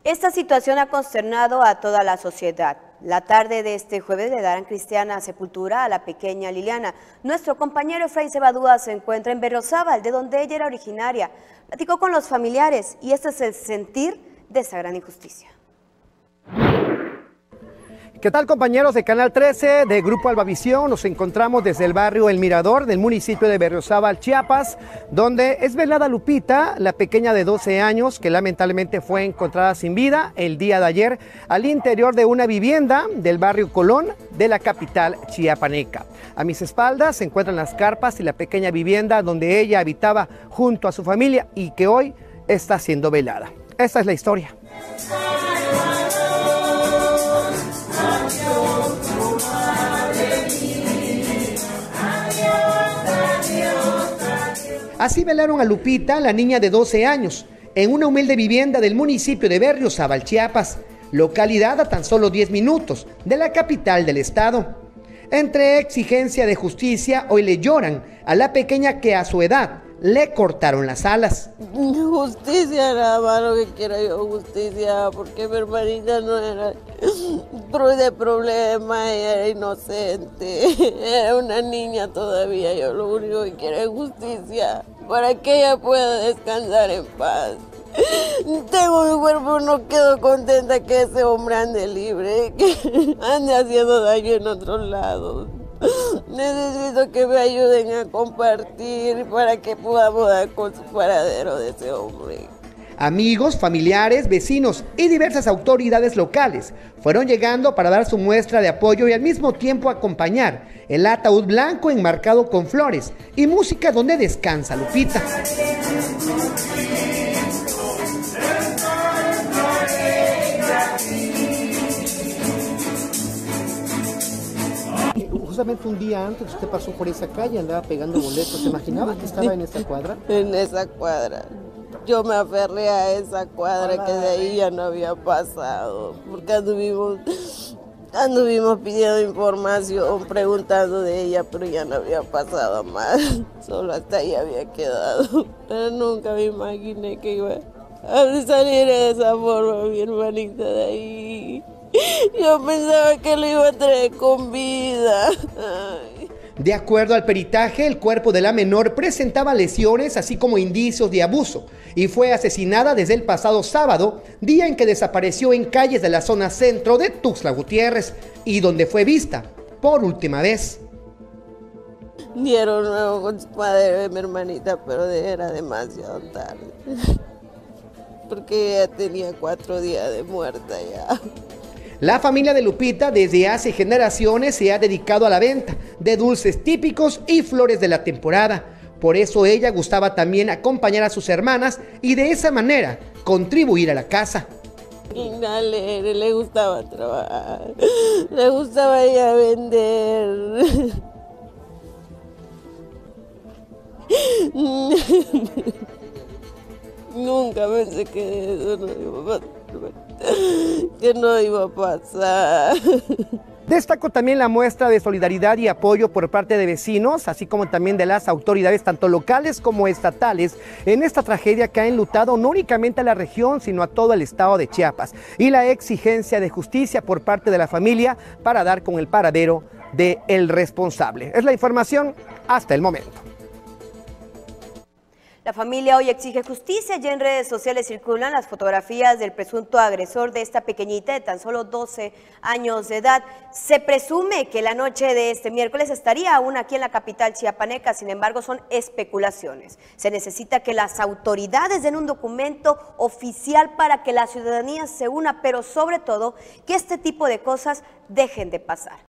Esta situación ha consternado a toda la sociedad. La tarde de este jueves le darán cristiana sepultura a la pequeña Liliana. Nuestro compañero Efraín Cebadúa se encuentra en Berriozábal, de donde ella era originaria. Platicó con los familiares y este es el sentir de esa gran injusticia. ¿Qué tal, compañeros de Canal 13 de Grupo Albavisión? Nos encontramos desde el barrio El Mirador del municipio de Berriozábal, Chiapas, donde es velada Lupita, la pequeña de 12 años que lamentablemente fue encontrada sin vida el día de ayer al interior de una vivienda del barrio Colón de la capital chiapaneca. A mis espaldas se encuentran las carpas y la pequeña vivienda donde ella habitaba junto a su familia y que hoy está siendo velada. Esta es la historia. Así velaron a Lupita, la niña de 12 años, en una humilde vivienda del municipio de Berriozábal, Chiapas, localidad a tan solo 10 minutos de la capital del estado. Entre exigencia de justicia, hoy le lloran a la pequeña que a su edad le cortaron las alas. Justicia, nada más lo que quiero yo, justicia, porque mi hermanita no era de problema, ella era inocente, era una niña todavía, yo lo único que quiero es justicia, para que ella pueda descansar en paz. Tengo mi cuerpo, no quedo contenta que ese hombre ande libre, que ande haciendo daño en otros lados. Necesito que me ayuden a compartir para que podamos dar con su paradero de ese hombre. Amigos, familiares, vecinos y diversas autoridades locales fueron llegando para dar su muestra de apoyo y al mismo tiempo acompañar el ataúd blanco enmarcado con flores y música donde descansa Lupita. Justamente un día antes usted pasó por esa calle, andaba pegando boletos. ¿Se imaginaba que estaba en esa cuadra? En esa cuadra. Yo me aferré a esa cuadra que de ahí ya no había pasado, porque anduvimos pidiendo información, preguntando de ella, pero ya no había pasado más. Solo hasta ahí había quedado. Pero nunca me imaginé que iba a salir de esa forma mi hermanita de ahí. Yo pensaba que lo iba a traer con vida. Ay. De acuerdo al peritaje, el cuerpo de la menor presentaba lesiones así como indicios de abuso y fue asesinada desde el pasado sábado, día en que desapareció en calles de la zona centro de Tuxtla Gutiérrez y donde fue vista por última vez. Dieron nuevo con su padre de mi hermanita, pero era demasiado tarde, porque ella tenía 4 días de muerta ya. La familia de Lupita desde hace generaciones se ha dedicado a la venta de dulces típicos y flores de la temporada. Por eso ella gustaba también acompañar a sus hermanas y de esa manera contribuir a la casa. Alegre, le gustaba trabajar, le gustaba ir a vender. Nunca pensé que eso no iba a pasar. Que no iba a pasar. Destacó también la muestra de solidaridad y apoyo por parte de vecinos, así como también de las autoridades tanto locales como estatales en esta tragedia que ha enlutado no únicamente a la región, sino a todo el estado de Chiapas, y la exigencia de justicia por parte de la familia para dar con el paradero del responsable. Es la información hasta el momento. La familia hoy exige justicia. Ya en redes sociales circulan las fotografías del presunto agresor de esta pequeñita de tan solo 12 años de edad. Se presume que la noche de este miércoles estaría aún aquí en la capital chiapaneca, sin embargo son especulaciones. Se necesita que las autoridades den un documento oficial para que la ciudadanía se una, pero sobre todo que este tipo de cosas dejen de pasar.